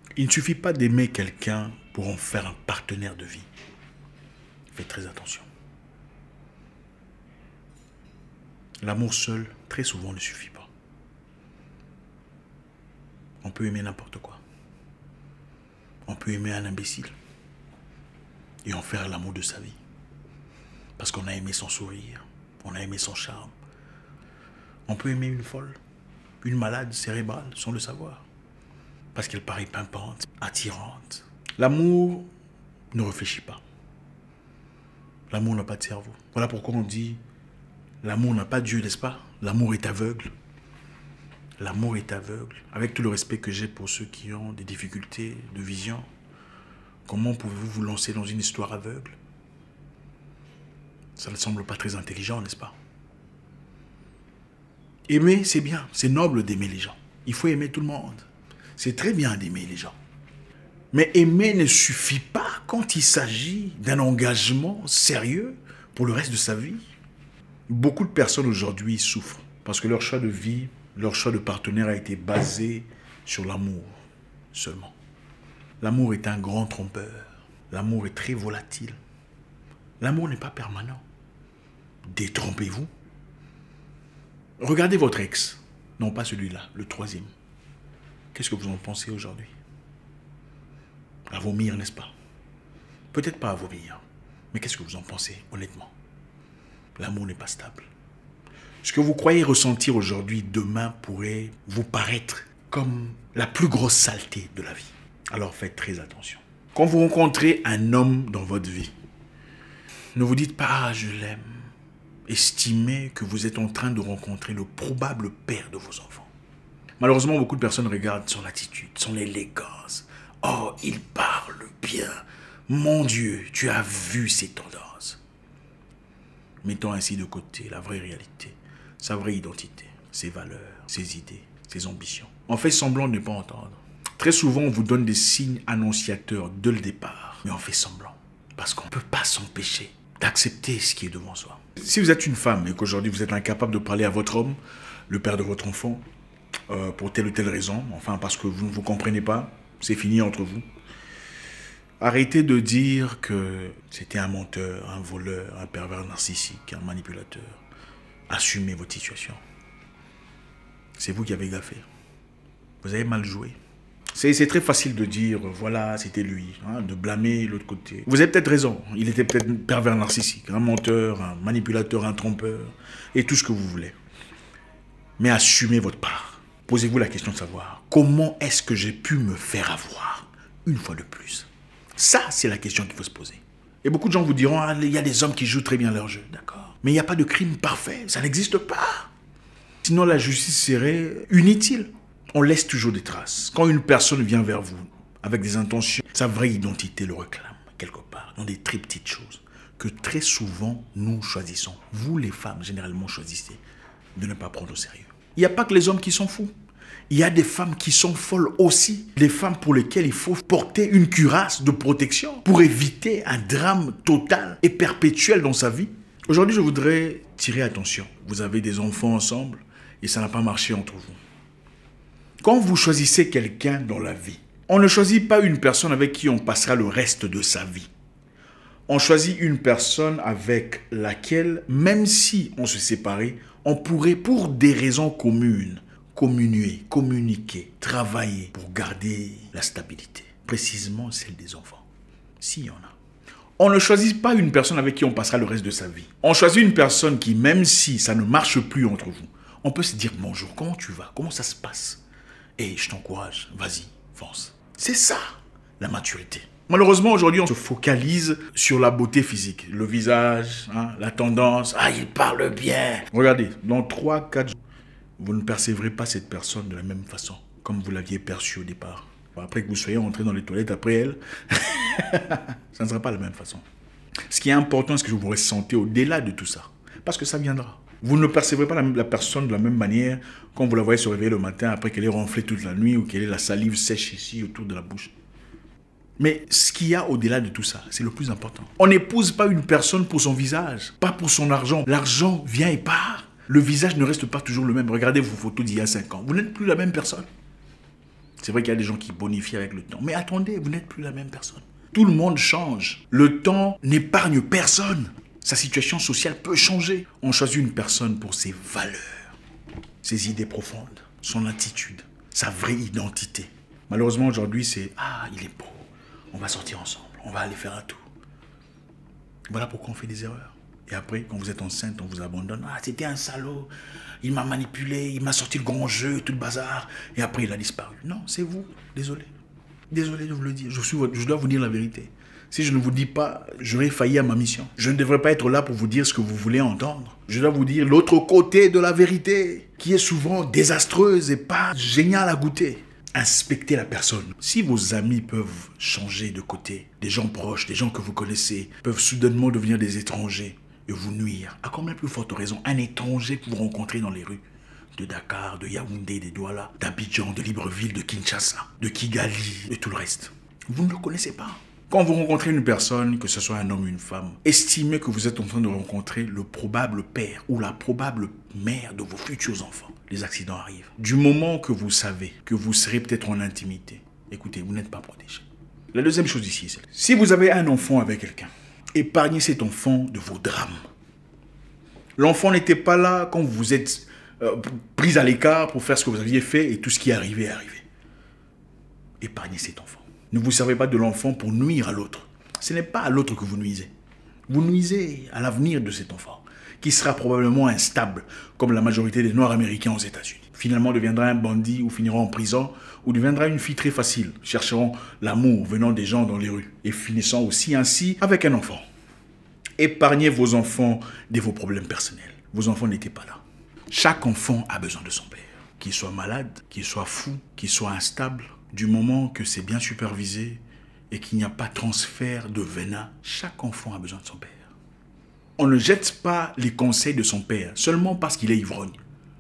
Il ne suffit pas d'aimer quelqu'un pour en faire un partenaire de vie. Faites très attention. L'amour seul, très souvent, ne suffit pas. On peut aimer n'importe quoi. On peut aimer un imbécile et en faire l'amour de sa vie. Parce qu'on a aimé son sourire, on a aimé son charme. On peut aimer une folle, une malade cérébrale, sans le savoir. Parce qu'elle paraît pimpante, attirante. L'amour ne réfléchit pas. L'amour n'a pas de cerveau. Voilà pourquoi on dit l'amour n'a pas Dieu, n'est-ce pas? L'amour est aveugle. L'amour est aveugle. Avec tout le respect que j'ai pour ceux qui ont des difficultés de vision, comment pouvez-vous vous lancer dans une histoire aveugle? Ça ne semble pas très intelligent, n'est-ce pas? Aimer, c'est bien. C'est noble d'aimer les gens. Il faut aimer tout le monde. C'est très bien d'aimer les gens. Mais aimer ne suffit pas quand il s'agit d'un engagement sérieux pour le reste de sa vie. Beaucoup de personnes aujourd'hui souffrent parce que leur choix de vie, leur choix de partenaire a été basé sur l'amour seulement. L'amour est un grand trompeur. L'amour est très volatile. L'amour n'est pas permanent. Détrompez-vous. Regardez votre ex. Non, pas celui-là, le troisième. Qu'est-ce que vous en pensez aujourd'hui? À vomir, n'est-ce pas? Peut-être pas à vomir. Mais qu'est-ce que vous en pensez, honnêtement? L'amour n'est pas stable. Ce que vous croyez ressentir aujourd'hui, demain, pourrait vous paraître comme la plus grosse saleté de la vie. Alors faites très attention. Quand vous rencontrez un homme dans votre vie, ne vous dites pas « Ah, je l'aime ». Estimez que vous êtes en train de rencontrer le probable père de vos enfants. Malheureusement, beaucoup de personnes regardent son attitude, son élégance. « Oh, il parle bien. Mon Dieu, tu as vu ses tendances. » Mettons ainsi de côté la vraie réalité, sa vraie identité, ses valeurs, ses idées, ses ambitions. On fait semblant de ne pas entendre. Très souvent, on vous donne des signes annonciateurs dès le départ, mais on fait semblant, parce qu'on ne peut pas s'empêcher d'accepter ce qui est devant soi. Si vous êtes une femme et qu'aujourd'hui vous êtes incapable de parler à votre homme, le père de votre enfant, pour telle ou telle raison, enfin parce que vous ne vous comprenez pas, c'est fini entre vous. Arrêtez de dire que c'était un menteur, un voleur, un pervers narcissique, un manipulateur. Assumez votre situation. C'est vous qui avez gaffé. Vous avez mal joué. C'est très facile de dire, voilà, c'était lui, hein, de blâmer l'autre côté. Vous avez peut-être raison, il était peut-être un pervers narcissique, un menteur, un manipulateur, un trompeur, et tout ce que vous voulez. Mais assumez votre part. Posez-vous la question de savoir, comment est-ce que j'ai pu me faire avoir une fois de plus? Ça, c'est la question qu'il faut se poser. Et beaucoup de gens vous diront, ah, il y a des hommes qui jouent très bien leur jeu, d'accord. Mais il n'y a pas de crime parfait, ça n'existe pas. Sinon, la justice serait inutile. On laisse toujours des traces. Quand une personne vient vers vous avec des intentions, sa vraie identité le réclame quelque part, dans des très petites choses que très souvent nous choisissons. Vous les femmes, généralement, choisissez de ne pas prendre au sérieux. Il n'y a pas que les hommes qui sont fous. Il y a des femmes qui sont folles aussi. Des femmes pour lesquelles il faut porter une cuirasse de protection pour éviter un drame total et perpétuel dans sa vie. Aujourd'hui, je voudrais tirer attention. Vous avez des enfants ensemble et ça n'a pas marché entre vous. Quand vous choisissez quelqu'un dans la vie, on ne choisit pas une personne avec qui on passera le reste de sa vie. On choisit une personne avec laquelle, même si on se séparait, on pourrait, pour des raisons communes, communiquer, travailler pour garder la stabilité. Précisément celle des enfants, s'il y en a. On ne choisit pas une personne avec qui on passera le reste de sa vie. On choisit une personne qui, même si ça ne marche plus entre vous, on peut se dire bonjour, comment tu vas, comment ça se passe? Et je t'encourage, vas-y, fonce. C'est ça, la maturité. Malheureusement, aujourd'hui, on se focalise sur la beauté physique. Le visage, hein, la tendance. Ah, il parle bien. Regardez, dans 3-4 jours, vous ne percevrez pas cette personne de la même façon, comme vous l'aviez perçue au départ. Après que vous soyez entré dans les toilettes après elle, ça ne sera pas la même façon. Ce qui est important, c'est que vous vous ressentez au-delà de tout ça. Parce que ça viendra. Vous ne percevrez pas la personne de la même manière quand vous la voyez se réveiller le matin après qu'elle ait ronflé toute la nuit ou qu'elle ait la salive sèche ici autour de la bouche. Mais ce qu'il y a au-delà de tout ça, c'est le plus important. On n'épouse pas une personne pour son visage, pas pour son argent. L'argent vient et part. Le visage ne reste pas toujours le même. Regardez vos photos d'il y a 5 ans. Vous n'êtes plus la même personne. C'est vrai qu'il y a des gens qui bonifient avec le temps. Mais attendez, vous n'êtes plus la même personne. Tout le monde change. Le temps n'épargne personne. Sa situation sociale peut changer. On choisit une personne pour ses valeurs, ses idées profondes, son attitude, sa vraie identité. Malheureusement, aujourd'hui, c'est « Ah, il est beau. On va sortir ensemble. On va aller faire un tour. » Voilà pourquoi on fait des erreurs. Et après, quand vous êtes enceinte, on vous abandonne. « Ah, c'était un salaud. Il m'a manipulé. Il m'a sorti le grand jeu, tout le bazar. Et après, il a disparu. » Non, c'est vous. Désolé. Désolé de vous le dire. Je dois vous dire la vérité. Si je ne vous dis pas, j'aurais failli à ma mission. Je ne devrais pas être là pour vous dire ce que vous voulez entendre. Je dois vous dire l'autre côté de la vérité, qui est souvent désastreuse et pas géniale à goûter. Inspectez la personne. Si vos amis peuvent changer de côté, des gens proches, des gens que vous connaissez, peuvent soudainement devenir des étrangers et vous nuire, à combien plus forte raison un étranger que vous rencontrez dans les rues de Dakar, de Yaoundé, des Douala, d'Abidjan, de Libreville, de Kinshasa, de Kigali et tout le reste. Vous ne le connaissez pas. Quand vous rencontrez une personne, que ce soit un homme ou une femme, estimez que vous êtes en train de rencontrer le probable père ou la probable mère de vos futurs enfants. Les accidents arrivent. Du moment que vous savez que vous serez peut-être en intimité, écoutez, vous n'êtes pas protégé. La deuxième chose ici, c'est si vous avez un enfant avec quelqu'un, épargnez cet enfant de vos drames. L'enfant n'était pas là quand vous vous êtes pris à l'écart pour faire ce que vous aviez fait et tout ce qui est arrivé est arrivé. Épargnez cet enfant. Ne vous servez pas de l'enfant pour nuire à l'autre. Ce n'est pas à l'autre que vous nuisez. Vous nuisez à l'avenir de cet enfant, qui sera probablement instable, comme la majorité des Noirs américains aux États-Unis. Finalement deviendra un bandit ou finira en prison, ou deviendra une fille très facile, chercheront l'amour venant des gens dans les rues, et finissant aussi ainsi avec un enfant. Épargnez vos enfants de vos problèmes personnels. Vos enfants n'étaient pas là. Chaque enfant a besoin de son père. Qu'il soit malade, qu'il soit fou, qu'il soit instable, du moment que c'est bien supervisé et qu'il n'y a pas de transfert de venin, chaque enfant a besoin de son père. On ne jette pas les conseils de son père seulement parce qu'il est ivrogne.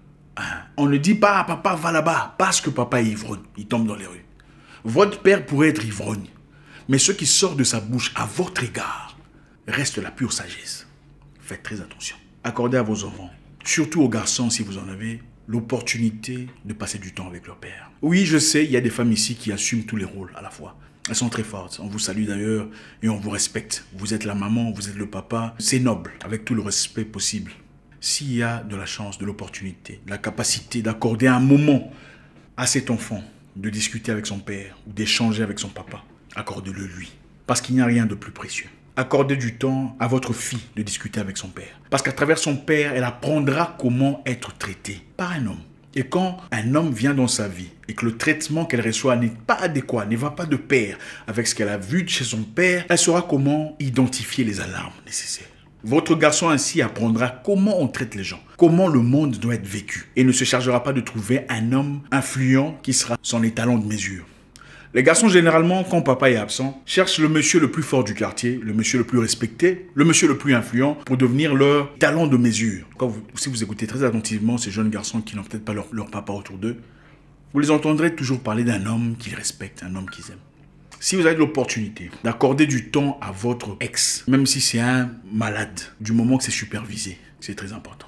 On ne dit pas « papa va là-bas » parce que papa est ivrogne, il tombe dans les rues. Votre père pourrait être ivrogne, mais ce qui sort de sa bouche à votre égard reste la pure sagesse. Faites très attention. Accordez à vos enfants, surtout aux garçons si vous en avez, l'opportunité de passer du temps avec leur père. Oui, je sais, il y a des femmes ici qui assument tous les rôles à la fois. Elles sont très fortes. On vous salue d'ailleurs et on vous respecte. Vous êtes la maman, vous êtes le papa. C'est noble, avec tout le respect possible. S'il y a de la chance, de l'opportunité, de la capacité d'accorder un moment à cet enfant, de discuter avec son père ou d'échanger avec son papa, accordez-le lui. Parce qu'il n'y a rien de plus précieux. Accordez du temps à votre fille de discuter avec son père. Parce qu'à travers son père, elle apprendra comment être traitée par un homme. Et quand un homme vient dans sa vie et que le traitement qu'elle reçoit n'est pas adéquat, ne va pas de pair avec ce qu'elle a vu de chez son père, elle saura comment identifier les alarmes nécessaires. Votre garçon ainsi apprendra comment on traite les gens, comment le monde doit être vécu et ne se chargera pas de trouver un homme influent qui sera son étalon de mesure. Les garçons, généralement, quand papa est absent, cherchent le monsieur le plus fort du quartier, le monsieur le plus respecté, le monsieur le plus influent pour devenir leur talent de mesure. Si vous écoutez très attentivement ces jeunes garçons qui n'ont peut-être pas leur papa autour d'eux, vous les entendrez toujours parler d'un homme qu'ils respectent, un homme qu'ils aiment. Si vous avez l'opportunité d'accorder du temps à votre ex, même si c'est un malade, du moment que c'est supervisé, c'est très important.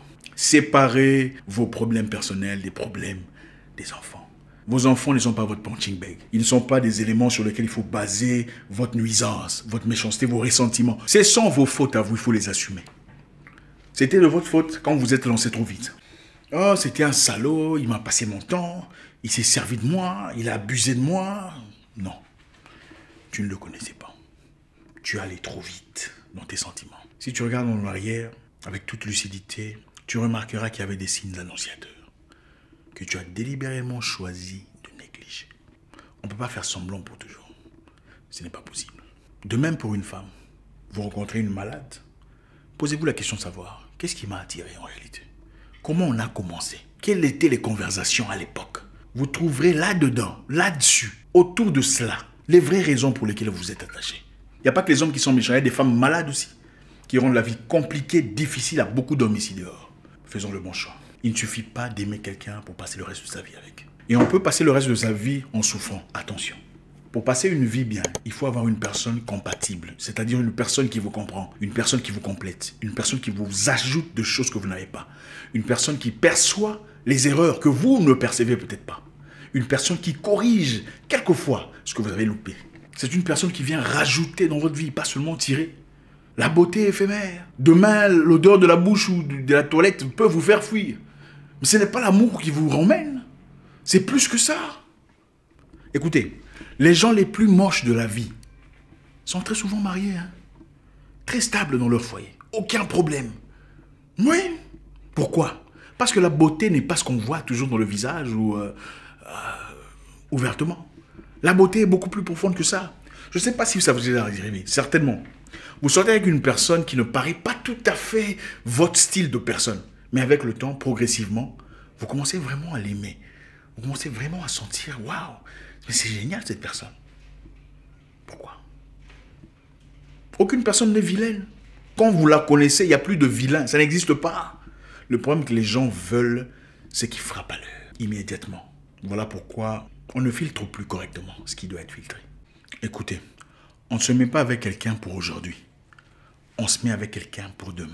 Séparez vos problèmes personnels des problèmes des enfants. Vos enfants ne sont pas votre punching bag. Ils ne sont pas des éléments sur lesquels il faut baser votre nuisance, votre méchanceté, vos ressentiments. Ce sont vos fautes à vous, il faut les assumer. C'était de votre faute quand vous êtes lancé trop vite. Oh, c'était un salaud, il m'a passé mon temps, il s'est servi de moi, il a abusé de moi. Non, tu ne le connaissais pas. Tu allais trop vite dans tes sentiments. Si tu regardes en arrière, avec toute lucidité, tu remarqueras qu'il y avait des signes annonciateurs que tu as délibérément choisi de négliger. On ne peut pas faire semblant pour toujours. Ce n'est pas possible. De même pour une femme. Vous rencontrez une malade, posez-vous la question de savoir, qu'est-ce qui m'a attiré en réalité? Comment on a commencé? Quelles étaient les conversations à l'époque? Vous trouverez là-dedans, là-dessus, autour de cela, les vraies raisons pour lesquelles vous vous êtes attaché. Il n'y a pas que les hommes qui sont méchants, il y a des femmes malades aussi, qui rendent la vie compliquée, difficile à beaucoup d'hommes ici dehors. Faisons le bon choix. Il ne suffit pas d'aimer quelqu'un pour passer le reste de sa vie avec. Et on peut passer le reste de sa vie en souffrant. Attention. Pour passer une vie bien, il faut avoir une personne compatible. C'est-à-dire une personne qui vous comprend, une personne qui vous complète, une personne qui vous ajoute de choses que vous n'avez pas. Une personne qui perçoit les erreurs que vous ne percevez peut-être pas. Une personne qui corrige quelquefois ce que vous avez loupé. C'est une personne qui vient rajouter dans votre vie, pas seulement tirer. La beauté éphémère. Demain, l'odeur de la bouche ou de la toilette peut vous faire fuir. Mais ce n'est pas l'amour qui vous ramène. C'est plus que ça. Écoutez, les gens les plus moches de la vie sont très souvent mariés. Hein? Très stables dans leur foyer. Aucun problème. Oui. Pourquoi? Parce que la beauté n'est pas ce qu'on voit toujours dans le visage ou ouvertement. La beauté est beaucoup plus profonde que ça. Je ne sais pas si ça vous est arrivé. Certainement. Vous sortez avec une personne qui ne paraît pas tout à fait votre style de personne. Mais avec le temps, progressivement, vous commencez vraiment à l'aimer. Vous commencez vraiment à sentir, waouh, mais c'est génial cette personne. Pourquoi? Aucune personne n'est vilaine. Quand vous la connaissez, il n'y a plus de vilain. Ça n'existe pas. Le problème que les gens veulent, c'est qu'ils frappent à l'heure, immédiatement. Voilà pourquoi on ne filtre plus correctement ce qui doit être filtré. Écoutez, on ne se met pas avec quelqu'un pour aujourd'hui. On se met avec quelqu'un pour demain.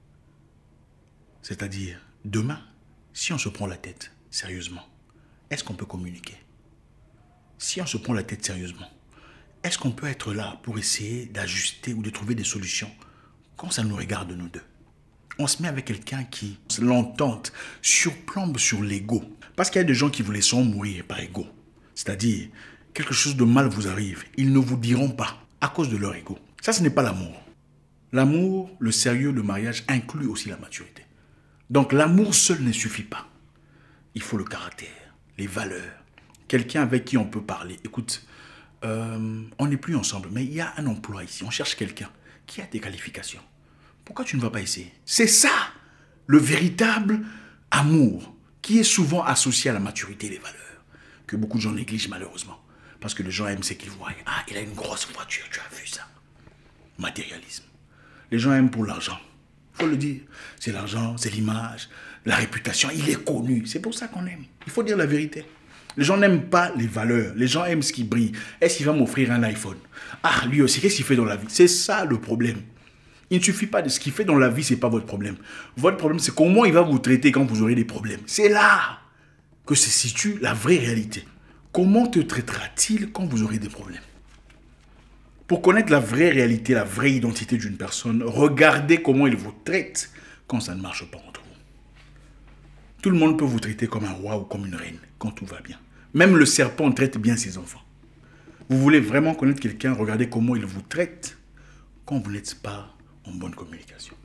C'est-à-dire, demain, si on se prend la tête sérieusement, est-ce qu'on peut communiquer? Si on se prend la tête sérieusement, est-ce qu'on peut être là pour essayer d'ajuster ou de trouver des solutions quand ça nous regarde nous deux? On se met avec quelqu'un qui, l'entente, surplombe sur l'ego. Parce qu'il y a des gens qui vous laisseront mourir par ego. C'est-à-dire, quelque chose de mal vous arrive, ils ne vous diront pas à cause de leur ego. Ça, ce n'est pas l'amour. L'amour, le sérieux, le mariage inclut aussi la maturité. Donc l'amour seul ne suffit pas. Il faut le caractère, les valeurs, quelqu'un avec qui on peut parler. Écoute, on n'est plus ensemble, mais il y a un emploi ici. On cherche quelqu'un qui a des qualifications. Pourquoi tu ne vas pas essayer? C'est ça, le véritable amour, qui est souvent associé à la maturité et les valeurs, que beaucoup de gens négligent malheureusement. Parce que les gens aiment ce qu'ils voient. Ah, il a une grosse voiture, tu as vu ça? Matérialisme. Les gens aiment pour l'argent. Il faut le dire. C'est l'argent, c'est l'image, la réputation. Il est connu. C'est pour ça qu'on aime. Il faut dire la vérité. Les gens n'aiment pas les valeurs. Les gens aiment ce qui brille. Est-ce qu'il va m'offrir un iPhone? Ah, lui aussi, qu'est-ce qu'il fait dans la vie? C'est ça le problème. Il ne suffit pas de ce qu'il fait dans la vie, ce n'est pas votre problème. Votre problème, c'est comment il va vous traiter quand vous aurez des problèmes. C'est là que se situe la vraie réalité. Comment te traitera-t-il quand vous aurez des problèmes? Pour connaître la vraie réalité, la vraie identité d'une personne, regardez comment il vous traite quand ça ne marche pas entre vous. Tout le monde peut vous traiter comme un roi ou comme une reine quand tout va bien. Même le serpent traite bien ses enfants. Vous voulez vraiment connaître quelqu'un, regardez comment il vous traite quand vous n'êtes pas en bonne communication.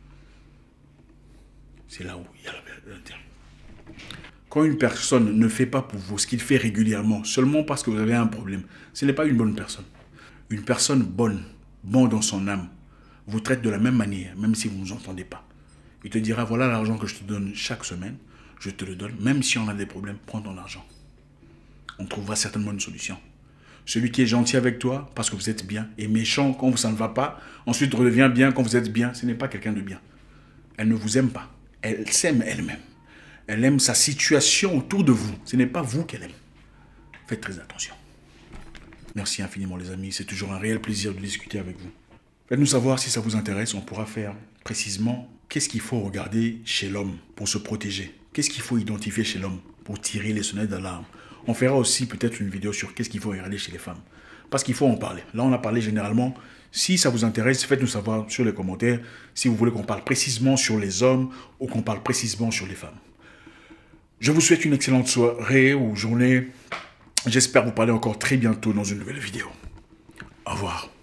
C'est là où il y a la vérité. Quand une personne ne fait pas pour vous ce qu'il fait régulièrement, seulement parce que vous avez un problème, ce n'est pas une bonne personne. Une personne bonne, bon dans son âme, vous traite de la même manière, même si vous ne vous entendez pas. Il te dira, voilà l'argent que je te donne chaque semaine, je te le donne, même si on a des problèmes, prends ton argent. On trouvera certainement une solution. Celui qui est gentil avec toi, parce que vous êtes bien, et méchant quand ça ne va pas, ensuite redevient bien quand vous êtes bien, ce n'est pas quelqu'un de bien. Elle ne vous aime pas. Elle s'aime elle-même. Elle aime sa situation autour de vous. Ce n'est pas vous qu'elle aime. Faites très attention. Merci infiniment les amis. C'est toujours un réel plaisir de discuter avec vous. Faites-nous savoir si ça vous intéresse. On pourra faire précisément qu'est-ce qu'il faut regarder chez l'homme pour se protéger. Qu'est-ce qu'il faut identifier chez l'homme pour tirer les sonnettes d'alarme. On fera aussi peut-être une vidéo sur qu'est-ce qu'il faut regarder chez les femmes. Parce qu'il faut en parler. Là, on a parlé généralement. Si ça vous intéresse, faites-nous savoir sur les commentaires si vous voulez qu'on parle précisément sur les hommes ou qu'on parle précisément sur les femmes. Je vous souhaite une excellente soirée ou journée. J'espère vous parler encore très bientôt dans une nouvelle vidéo. Au revoir.